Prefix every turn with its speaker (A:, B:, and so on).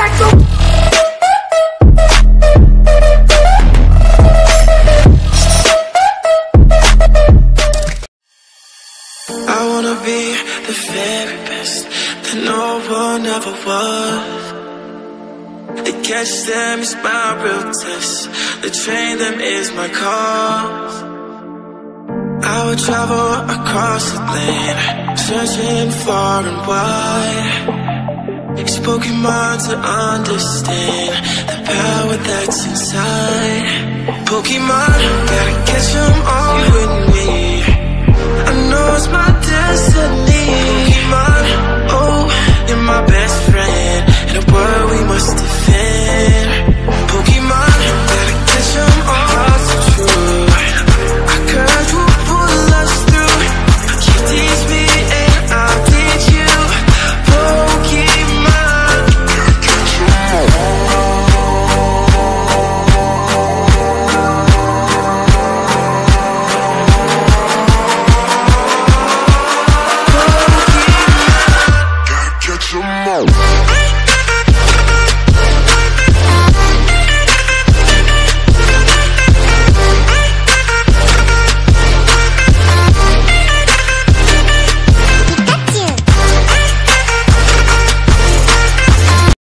A: like a I wanna be the very best that no one ever was. To catch them is my real test. To train them is my cause. I would travel across the land, searching far and wide. Spoken mind to understand the power that's inside. Pokemon, gotta catch them all with me. I know it's my destiny. Pokemon,